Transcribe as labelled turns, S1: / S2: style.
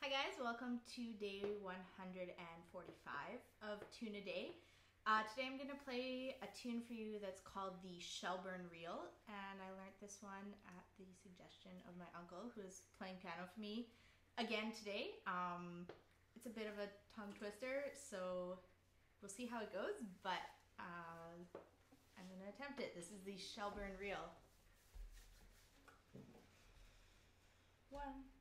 S1: Hi guys, welcome to day 145 of Tuna Day. Today I'm going to play a tune for you that's called the Shelburne Reel, and I learned this one at the suggestion of my uncle who is playing piano for me again today. It's a bit of a tongue twister, so we'll see how it goes, but I'm going to attempt it. This is the Shelburne Reel. 1